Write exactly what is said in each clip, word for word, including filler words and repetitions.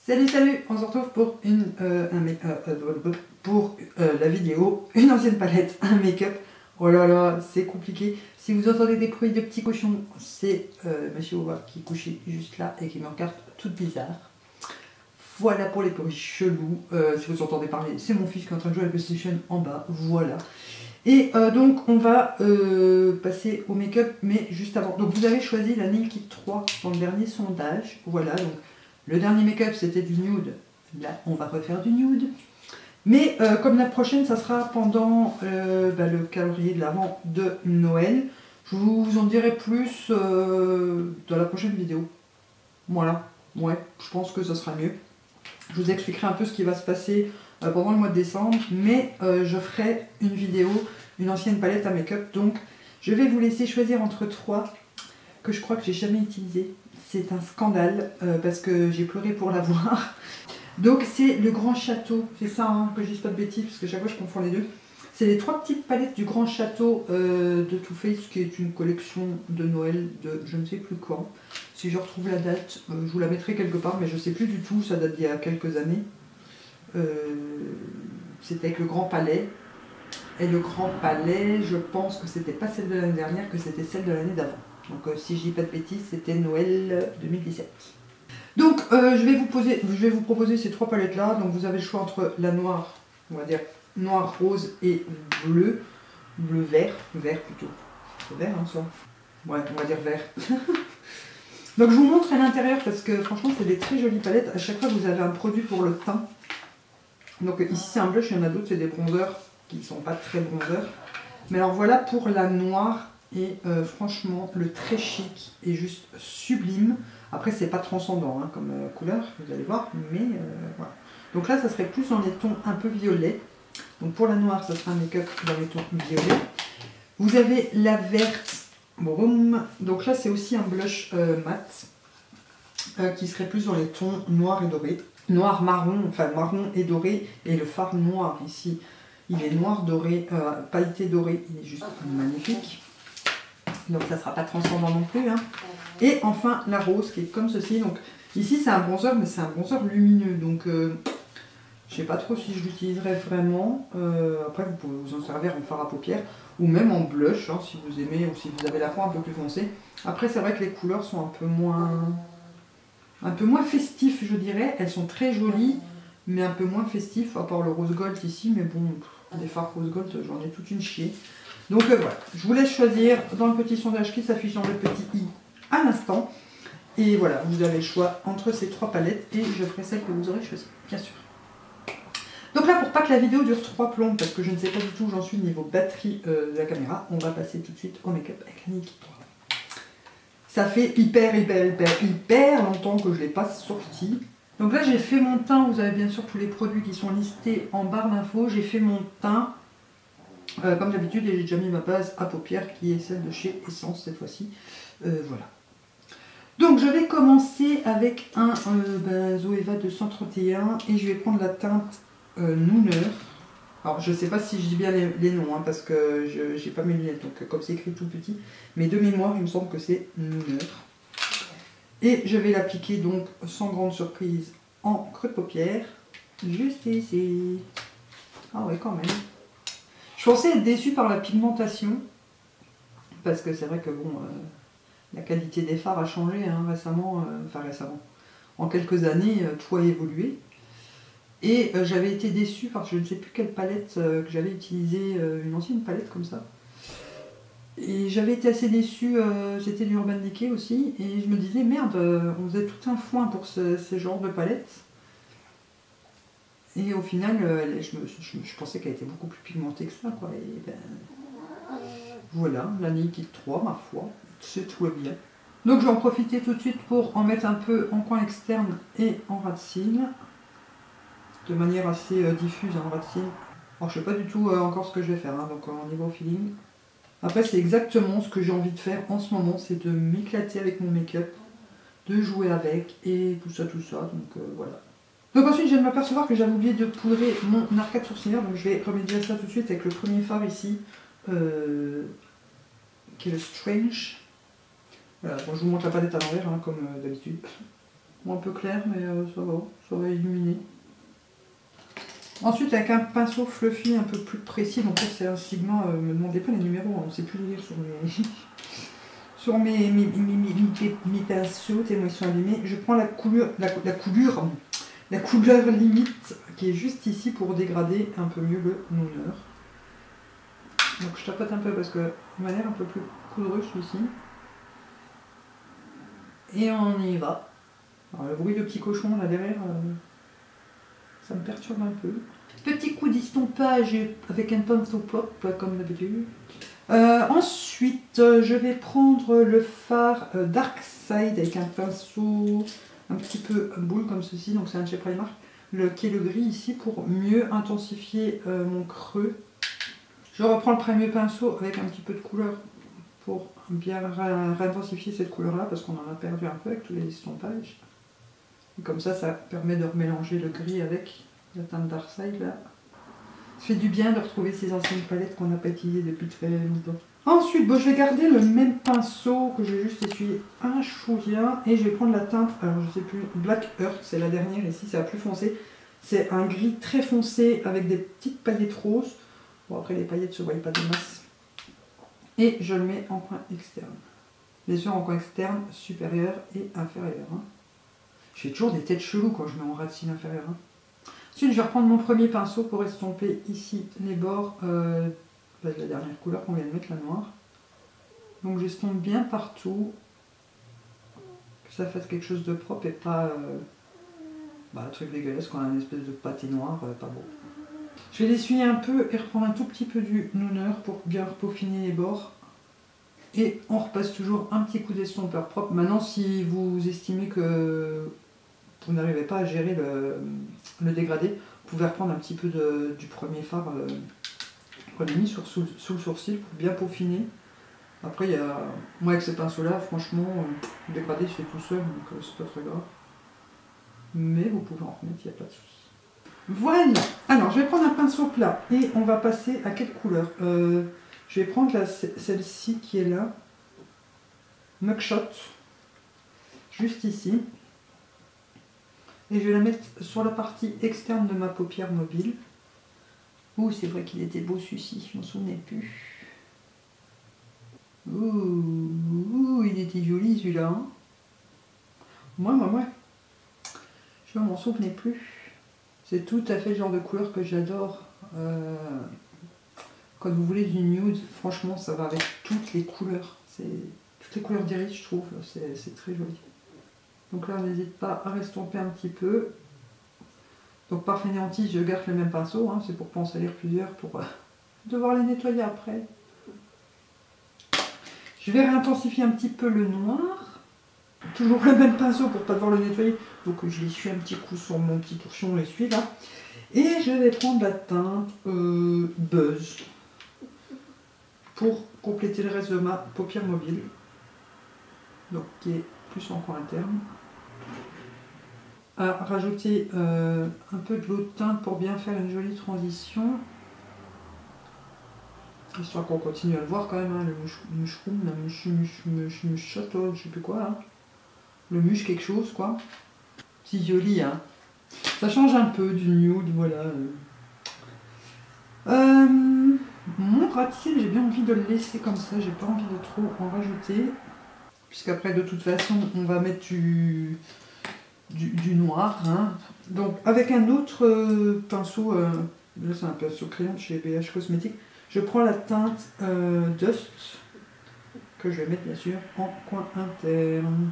Salut salut, on se retrouve pour une euh, un make euh, euh, pour euh, la vidéo, une ancienne palette, un make-up. Oh là là, c'est compliqué. Si vous entendez des bruits de petits cochons, c'est euh, ma chihuahua qui est couchée juste là et qui me regarde toute bizarre. Voilà pour les bruits chelous. Euh, si vous entendez parler, c'est mon fils qui est en train de jouer à la PlayStation en bas. Voilà. Et euh, donc on va euh, passer au make-up, mais juste avant. Donc vous avez choisi la Naked trois dans le dernier sondage. Voilà, donc le dernier make-up c'était du nude. Là on va refaire du nude. Mais euh, comme la prochaine ça sera pendant euh, bah, le calendrier de l'avant de Noël. Je vous en dirai plus euh, dans la prochaine vidéo. Voilà, ouais, je pense que ça sera mieux. Je vous expliquerai un peu ce qui va se passer euh, pendant le mois de décembre, mais euh, je ferai une vidéo, une ancienne palette à make-up. Donc je vais vous laisser choisir entre trois que je crois que j'ai jamais utilisé. C'est un scandale euh, parce que j'ai pleuré pour l'avoir. Donc c'est le Grand Château, c'est ça, hein, que je dise pas de bêtises parce que chaque fois je confonds les deux. C'est les trois petites palettes du Grand Château euh, de Too Faced, qui est une collection de Noël de je ne sais plus quand. Si je retrouve la date, euh, je vous la mettrai quelque part, mais je ne sais plus du tout, ça date d'il y a quelques années. Euh, c'était avec le Grand Palais. Et le Grand Palais, je pense que c'était pas celle de l'année dernière, que c'était celle de l'année d'avant. Donc euh, si je dis pas de bêtises, c'était Noël deux mille dix-sept. Donc euh, je, vais vous poser, je vais vous proposer ces trois palettes là. Donc vous avez le choix entre la noire, on va dire noir, rose et bleu. Bleu vert, vert plutôt. C'est vert hein ça. Ouais, on va dire vert. Donc je vous montre à l'intérieur parce que franchement c'est des très jolies palettes. À chaque fois vous avez un produit pour le teint. Donc ici c'est un blush, il y en a d'autres, c'est des bronzers qui ne sont pas très bronzers. Mais alors voilà pour la noire. Et euh, franchement le très chic est juste sublime. Après c'est pas transcendant hein, comme euh, couleur, vous allez voir. Mais euh, voilà. Donc là ça serait plus dans les tons un peu violets. Donc pour la noire ça sera un make-up dans les tons violets. Vous avez la verte. Boum. Donc là c'est aussi un blush euh, mat euh, qui serait plus dans les tons noir et doré. Noir, marron, enfin marron et doré. Et le fard noir ici, il est noir doré, euh, pailleté doré, il est juste magnifique. Donc ça ne sera pas transcendant non plus. Hein. Et enfin la rose qui est comme ceci. Donc ici c'est un bronzer mais c'est un bronzer lumineux. Donc euh, je ne sais pas trop si je l'utiliserai vraiment. Euh, après vous pouvez vous en servir en fard à paupières. Ou même en blush, hein, si vous aimez, ou si vous avez la peau un peu plus foncée. Après, c'est vrai que les couleurs sont un peu moins... un peu moins festifs, je dirais. Elles sont très jolies, mais un peu moins festifs, à part le rose gold ici. Mais bon, des fards rose gold, j'en ai toute une chier. Donc euh, voilà, je vous laisse choisir dans le petit sondage qui s'affiche dans le petit i à l'instant. Et voilà, vous avez le choix entre ces trois palettes, et je ferai celle que vous aurez choisie, bien sûr. Donc là, pour pas que la vidéo dure trois plombs, parce que je ne sais pas du tout où j'en suis niveau batterie euh, de la caméra, on va passer tout de suite au make-up avec la Naked trois. Ça fait hyper, hyper, hyper, hyper longtemps que je ne l'ai pas sorti. Donc là, j'ai fait mon teint. Vous avez bien sûr tous les produits qui sont listés en barre d'infos. J'ai fait mon teint, euh, comme d'habitude, et j'ai déjà mis ma base à paupières, qui est celle de chez Essence cette fois-ci. Euh, voilà. Donc je vais commencer avec un euh, ben, Zoeva deux cent trente et un, et je vais prendre la teinte Euh, Nooner. Alors je sais pas si je dis bien les, les noms hein, parce que je j'ai pas mes lunettes donc comme c'est écrit tout petit, mais de mémoire il me semble que c'est Nooner. Et je vais l'appliquer donc sans grande surprise en creux de paupière, juste ici. Ah ouais quand même. Je pensais être déçue par la pigmentation parce que c'est vrai que bon euh, la qualité des fards a changé hein, récemment, euh, enfin récemment, en quelques années euh, tout a évolué. Et euh, j'avais été déçue parce que je ne sais plus quelle palette euh, que j'avais utilisée, euh, une ancienne palette comme ça. Et j'avais été assez déçue, euh, c'était du Urban Decay aussi. Et je me disais, merde, euh, on faisait tout un foin pour ce, ce genre de palette. Et au final, euh, je, me, je, je pensais qu'elle était beaucoup plus pigmentée que ça. Quoi. Et ben, voilà, la Naked trois, ma foi, c'est tout bien. Donc je vais en profiter tout de suite pour en mettre un peu en coin externe et en ras de cils. De manière assez euh, diffuse, hein, ras de cils. Alors je sais pas du tout euh, encore ce que je vais faire, hein, donc en niveau feeling. Après c'est exactement ce que j'ai envie de faire en ce moment, c'est de m'éclater avec mon make-up, de jouer avec et tout ça, tout ça, donc euh, voilà. Donc ensuite je viens de m'apercevoir que j'avais oublié de poudrer mon arcade sourcilière, donc je vais remédier à ça tout de suite avec le premier fard ici, euh, qui est le Strange. Voilà, bon, je vous montre la palette à l'envers, hein, comme euh, d'habitude. un peu clair, mais euh, ça va, ça va illuminer. Ensuite, avec un pinceau fluffy un peu plus précis, donc là c'est un Sigma, euh, me demandez pas les numéros, on ne sait plus les lire sur mes, sur mes, mes, mes, mes, mes, mes pinceaux, tellement ils sont allumés. Je prends la couleur, la, la couleur, la couleur limite qui est juste ici pour dégrader un peu mieux le Nooner. Donc je tapote un peu parce qu'il m'a l'air un peu plus poudreux celui-ci. Et on y va. Alors, le bruit de petit cochon là derrière, euh, ça me perturbe un peu. Petit coup d'estompage avec un pinceau pop comme d'habitude. Euh, ensuite, euh, je vais prendre le fard euh, Dark Side avec un pinceau un petit peu boule comme ceci. Donc c'est un de chez Primark, le, qui est le gris ici pour mieux intensifier euh, mon creux. Je reprends le premier pinceau avec un petit peu de couleur pour bien réintensifier cette couleur là parce qu'on en a perdu un peu avec tous les estompages. Et comme ça, ça permet de remélanger le gris avec la teinte Dark Side là. Ça fait du bien de retrouver ces anciennes palettes qu'on n'a pas utilisées depuis très longtemps. Ensuite, bon, je vais garder le même pinceau que j'ai juste essuyé un chouïa et je vais prendre la teinte, alors je sais plus, Black Earth, c'est la dernière ici, c'est la plus foncée. C'est un gris très foncé avec des petites paillettes roses. Bon, après les paillettes ne se voient pas de masse. Et je le mets en coin externe. Bien sûr, en coin externe, supérieur et inférieur. Hein. Je fais toujours des têtes cheloues quand je mets en ras de cils inférieur. Hein. Ensuite, je vais reprendre mon premier pinceau pour estomper ici les bords euh, de la dernière couleur qu'on vient de mettre, la noire. Donc j'estompe bien partout, que ça fasse quelque chose de propre et pas euh, bah, un truc dégueulasse qu'on a une espèce de pâté noir, euh, pas beau. Je vais l'essuyer un peu et reprendre un tout petit peu du Nooner pour bien peaufiner les bords. Et on repasse toujours un petit coup d'estompeur propre. Maintenant, si vous estimez que vous n'arrivez pas à gérer le, le dégradé, vous pouvez reprendre un petit peu de, du premier fard euh, qu'on a mis sur, sous, sous le sourcil pour bien peaufiner. Après, il y a, moi avec ce pinceau-là, franchement, euh, le dégradé je fais tout seul, donc euh, c'est pas très grave. Mais vous pouvez en remettre, il n'y a pas de souci. Voilà. Alors, je vais prendre un pinceau plat et on va passer à quelle couleur euh, je vais prendre celle-ci qui est là, Mugshot, juste ici. Et je vais la mettre sur la partie externe de ma paupière mobile. Ouh, c'est vrai qu'il était beau celui-ci, je m'en souvenais plus. Ouh, ouh, il était joli celui-là. Hein. Moi, moi, moi, je m'en souvenais plus. C'est tout à fait le genre de couleur que j'adore. Euh, quand vous voulez du nude, franchement, ça va avec toutes les couleurs. C'est toutes les couleurs d'iris, je trouve. C'est très joli. Donc là, n'hésite pas à restomper un petit peu. Donc par fainéantise, je garde le même pinceau. Hein, c'est pour pas en salir plusieurs, pour euh, devoir les nettoyer après. Je vais réintensifier un petit peu le noir. Toujours le même pinceau pour pas devoir le nettoyer. Donc je l'essuie un petit coup sur mon petit torchon, l'essuie là. Et je vais prendre la teinte euh, Buzz pour compléter le reste de ma paupière mobile. Donc qui est plus en coin interne. À rajouter euh, un peu de l'eau de teinte pour bien faire une jolie transition. Histoire qu'on continue à le voir quand même, hein, le moucheroum, la mouche, mouche, mouche, mouche, je sais plus quoi là. Le muche quelque chose quoi. C'est joli hein. Ça change un peu du nude, voilà. Euh, mon ras de cils, j'ai bien envie de le laisser comme ça, j'ai pas envie de trop en rajouter. Puisqu'après de toute façon on va mettre du, du, du noir. Hein. Donc avec un autre euh, pinceau, euh, là c'est un pinceau crayon de chez B H Cosmetics, je prends la teinte euh, Dust, que je vais mettre bien sûr en coin interne.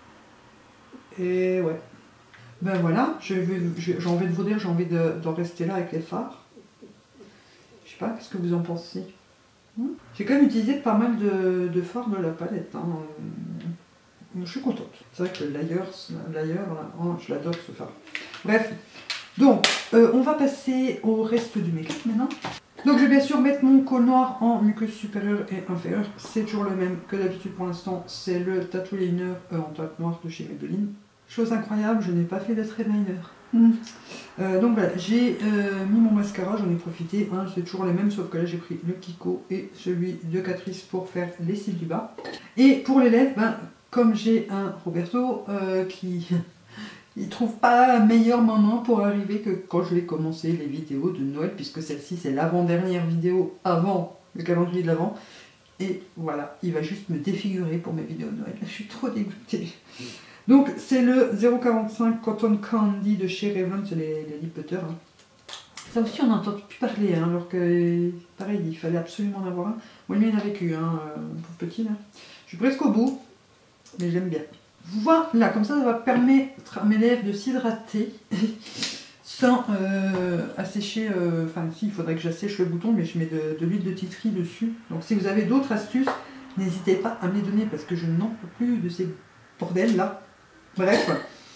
Et ouais. Ben voilà, j'ai envie de vous dire, j'ai envie d'en de, rester là avec les fards. Je sais pas, qu'est-ce que vous en pensez? hmm J'ai quand même utilisé pas mal de, de fards de la palette. Hein. Je suis contente. C'est vrai que le Layer, oh, je l'adore ce fard. Bref, donc euh, on va passer au reste du make-up maintenant. Donc je vais bien sûr mettre mon col noir en muqueuse supérieure et inférieure. C'est toujours le même que d'habitude pour l'instant. C'est le Tattoo Liner euh, en teinte noire de chez Maybelline. Chose incroyable, je n'ai pas fait de threadliner. Mmh. Euh, donc voilà, j'ai euh, mis mon mascara, j'en ai profité. Hein, c'est toujours les mêmes, sauf que là j'ai pris le Kiko et celui de Catrice pour faire les cils du bas. Et pour les lèvres, ben, comme j'ai un Roberto euh, qui, il trouve pas un meilleur moment pour arriver que quand je vais commencer les vidéos de Noël, puisque celle-ci c'est l'avant-dernière vidéo avant le calendrier de l'avant. Et voilà, il va juste me défigurer pour mes vidéos de Noël. Je suis trop dégoûtée. Donc c'est le zéro quarante-cinq Cotton Candy de chez Revlon, c'est les, les lip butters. Hein. Ça aussi on n'entend plus parler, hein, alors que pareil, il fallait absolument en avoir un. Moi le mien il a vécu, hein, pauvre petit là. Je suis presque au bout, mais j'aime bien. Voilà, comme ça, ça va permettre à mes lèvres de s'hydrater sans euh, assécher. Euh, enfin, si, il faudrait que j'assèche le bouton, mais je mets de, de l'huile de titri dessus. Donc, si vous avez d'autres astuces, n'hésitez pas à me les donner parce que je n'en peux plus de ces bordels là. Bref.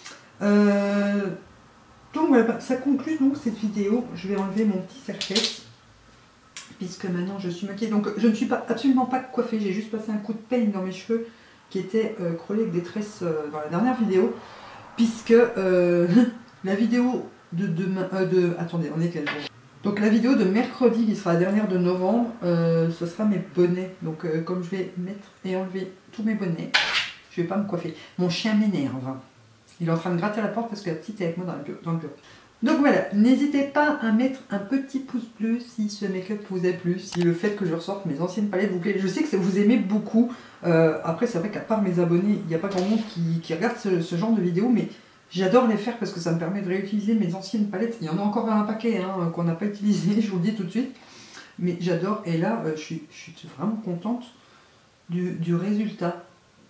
Euh, donc, voilà, ça conclut donc cette vidéo. Je vais enlever mon petit serre-tête puisque maintenant je suis maquillée. Donc, je ne suis pas absolument pas coiffée, j'ai juste passé un coup de peigne dans mes cheveux qui était euh, crôlé avec des tresses euh, dans la dernière vidéo, puisque euh, la vidéo de demain, euh, de, attendez, on est quel jour? Donc la vidéo de mercredi, qui sera la dernière de novembre, euh, ce sera mes bonnets. Donc euh, comme je vais mettre et enlever tous mes bonnets, je vais pas me coiffer. Mon chien m'énerve. Il est en train de gratter à la porte parce que la petite est avec moi dans le bureau. Dans le bureau. Donc voilà, n'hésitez pas à mettre un petit pouce bleu si ce make-up vous a plu, si le fait que je ressorte mes anciennes palettes vous plaît. Je sais que vous aimez beaucoup. Euh, après, c'est vrai qu'à part mes abonnés, il n'y a pas grand monde qui, qui regarde ce, ce genre de vidéos, mais j'adore les faire parce que ça me permet de réutiliser mes anciennes palettes. Il y en a encore un paquet hein, qu'on n'a pas utilisé, je vous le dis tout de suite. Mais j'adore, et là, euh, je, suis, je suis vraiment contente du, du résultat.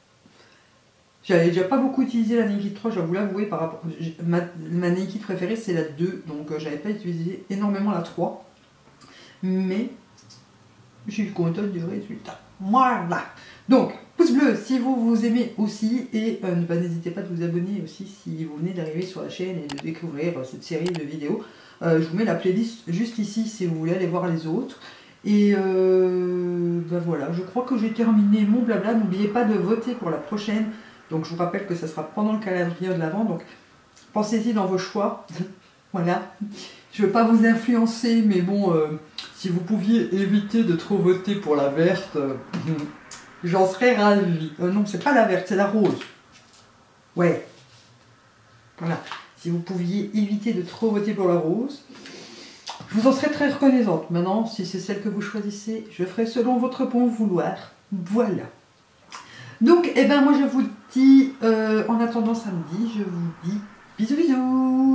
J'avais déjà pas beaucoup utilisé la Naked trois, je dois vous l'avouer, par rapport. Ma, ma Naked préférée c'est la deux, donc euh, j'avais pas utilisé énormément la trois. Mais je suis contente du résultat. Voilà. Donc, pouce bleu si vous vous aimez aussi, et euh, bah, n'hésitez pas à vous abonner aussi si vous venez d'arriver sur la chaîne et de découvrir euh, cette série de vidéos. Euh, je vous mets la playlist juste ici si vous voulez aller voir les autres. Et euh, bah voilà, je crois que j'ai terminé mon blabla. N'oubliez pas de voter pour la prochaine. Donc je vous rappelle que ça sera pendant le calendrier de l'avant, donc pensez-y dans vos choix. Voilà. Je ne veux pas vous influencer, mais bon, euh, si vous pouviez éviter de trop voter pour la verte, euh, j'en serais ravie. Euh, non, c'est pas la verte, c'est la rose. Ouais. Voilà. Si vous pouviez éviter de trop voter pour la rose, je vous en serais très reconnaissante. Maintenant, si c'est celle que vous choisissez, je ferai selon votre bon vouloir. Voilà. Donc, eh ben, moi je vous dis, euh, en attendant samedi, je vous dis bisous bisous.